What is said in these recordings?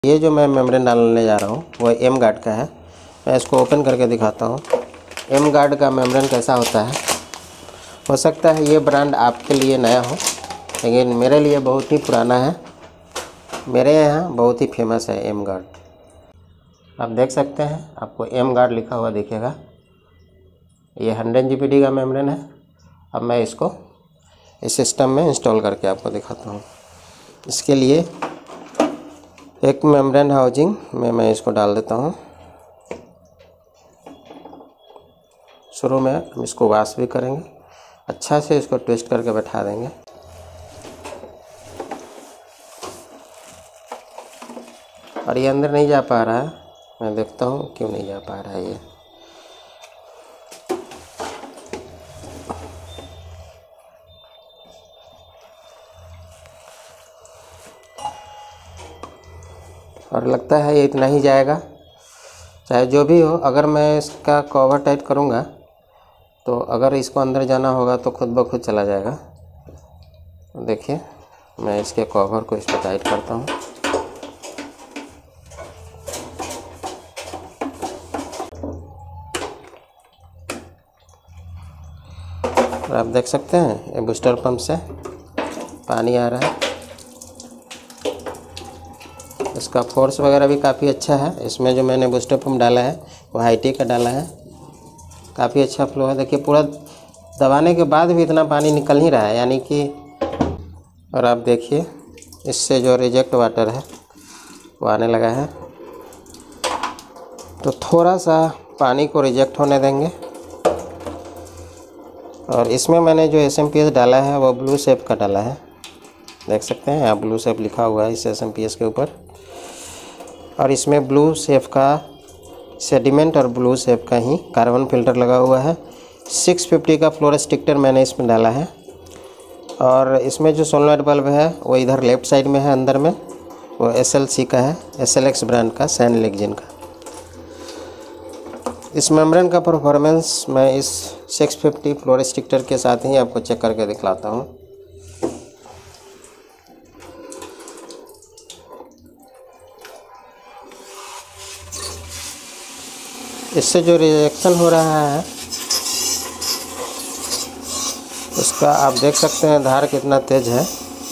ये जो मैं मेम्ब्रेन डालने जा रहा हूँ वो एम गार्ड का है। मैं इसको ओपन करके दिखाता हूँ एम गार्ड का मेम्ब्रेन कैसा होता है। हो सकता है ये ब्रांड आपके लिए नया हो, लेकिन मेरे लिए बहुत ही पुराना है। मेरे यहाँ बहुत ही फेमस है एम गार्ड। आप देख सकते हैं, आपको एम गार्ड लिखा हुआ दिखेगा। ये 100 GPD का मेम्ब्रेन है। अब मैं इसको इस सिस्टम में इंस्टॉल करके आपको दिखाता हूँ। इसके लिए एक मेम्ब्रेन हाउसिंग में मैं इसको डाल देता हूँ। शुरू में हम इसको वॉश भी करेंगे, अच्छा से इसको ट्विस्ट करके बैठा देंगे। और ये अंदर नहीं जा पा रहा है, मैं देखता हूँ क्यों नहीं जा पा रहा है ये। और लगता है ये इतना ही जाएगा, चाहे जो भी हो। अगर मैं इसका कवर टाइट करूँगा तो अगर इसको अंदर जाना होगा तो खुद ब खुद चला जाएगा। देखिए, मैं इसके कवर को इस पर टाइट करता हूँ। और आप देख सकते हैं ये बूस्टर पंप से पानी आ रहा है। इसका फोर्स वगैरह भी काफ़ी अच्छा है। इसमें जो मैंने बूस्टर पंप डाला है वो हाईटी का डाला है, काफ़ी अच्छा फ्लो है। देखिए, पूरा दबाने के बाद भी इतना पानी निकल नहीं रहा है, यानी कि। और आप देखिए, इससे जो रिजेक्ट वाटर है वो आने लगा है। तो थोड़ा सा पानी को रिजेक्ट होने देंगे। और इसमें मैंने जो SMPS डाला है वो ब्लू शेप का डाला है। देख सकते हैं, यहाँ ब्लू शेप लिखा हुआ है इस SMPS के ऊपर। और इसमें ब्लू शेप का सेडिमेंट और ब्लू शेप का ही कार्बन फिल्टर लगा हुआ है। 650 का फ्लोर स्टिक्टर मैंने इसमें डाला है। और इसमें जो सोलनॉइड बल्ब है वो इधर लेफ्ट साइड में है, अंदर में वो SLC का है, SLX ब्रांड का, सैनलेक्जिन का। इस मेम्ब्रेन का परफॉर्मेंस मैं इस 650 फ्लोर स्टिक्टर के साथ ही आपको चेक करके दिखलाता हूँ। इससे जो रिएक्शन हो रहा है उसका आप देख सकते हैं धार कितना तेज है।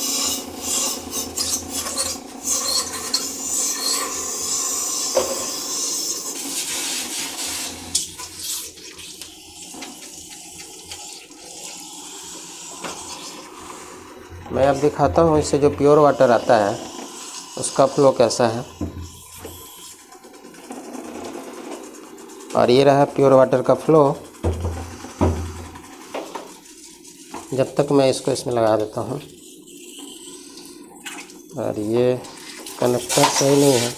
मैं अब दिखाता हूँ इससे जो प्योर वाटर आता है उसका फ्लो कैसा है। और ये रहा प्योर वाटर का फ्लो। जब तक मैं इसको इसमें लगा देता हूँ। और ये कनेक्टर सही नहीं है।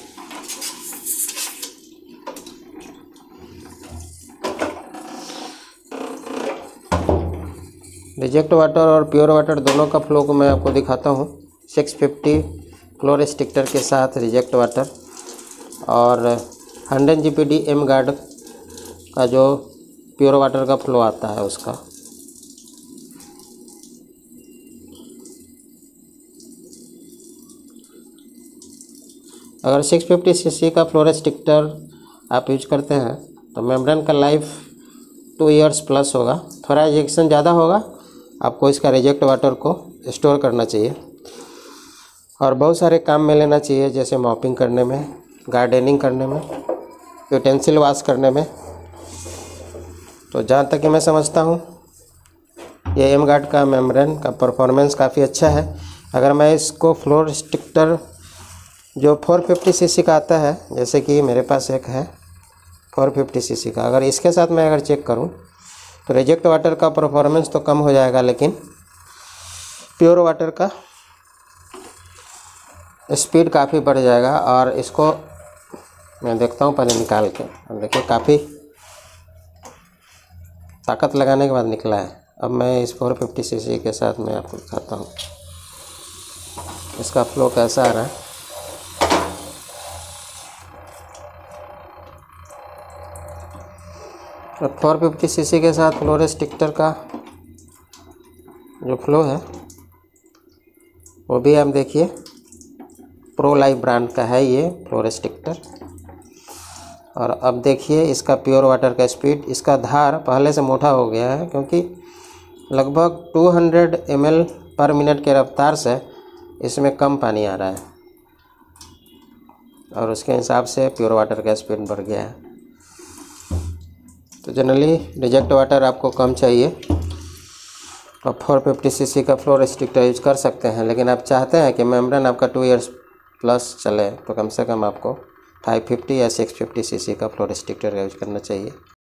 रिजेक्ट वाटर और प्योर वाटर दोनों का फ्लो को मैं आपको दिखाता हूँ। 650 फ्लोर स्टिक्टर के साथ रिजेक्ट वाटर और 100 GPD एम गार्ड का जो प्योर वाटर का फ्लो आता है उसका। अगर 650 cc का फ्लोर स्टिक्टर आप यूज करते हैं तो मेम्ब्रेन का लाइफ 2 इयर्स प्लस होगा। थोड़ा रिजेक्शन ज़्यादा होगा, आपको इसका रिजेक्ट वाटर को स्टोर करना चाहिए और बहुत सारे काम में लेना चाहिए, जैसे मॉपिंग करने में, गार्डनिंग करने में, यूटेंसिल वॉश करने में। तो जहाँ तक कि मैं समझता हूँ ये एम गार्ड का मेम्ब्रेन का परफॉर्मेंस काफ़ी अच्छा है। अगर मैं इसको फ्लोर स्टिक्टर जो 450 cc का आता है, जैसे कि मेरे पास एक है 450 cc का, अगर इसके साथ मैं अगर चेक करूँ तो रिजेक्ट वाटर का परफॉर्मेंस तो कम हो जाएगा, लेकिन प्योर वाटर का स्पीड काफ़ी बढ़ जाएगा। और इसको मैं देखता हूँ पहले निकाल के। देखिए, काफ़ी ताकत लगाने के बाद निकला है। अब मैं इस 450 cc के साथ मैं आपको दिखाता हूँ इसका फ्लो कैसा आ रहा है। और 450 cc के साथ फ्लोर स्टिक्टर का जो फ्लो है वो भी आप देखिए प्रो लाइफ ब्रांड का है ये फ्लो रेस्ट्रिक्टर। और अब देखिए इसका प्योर वाटर का स्पीड, इसका धार पहले से मोटा हो गया है क्योंकि लगभग 200 ml पर मिनट के रफ्तार से इसमें कम पानी आ रहा है और उसके हिसाब से प्योर वाटर का स्पीड बढ़ गया है। तो जनरली रिजेक्ट वाटर आपको कम चाहिए और 450 cc का फ्लो रेस्ट्रिक्टर यूज कर सकते हैं, लेकिन आप चाहते हैं कि मेम्ब्रेन आपका 2 years प्लस चले तो कम से कम आपको 550 या 650 cc का फ्लो रेस्ट्रिक्टर का यूज करना चाहिए।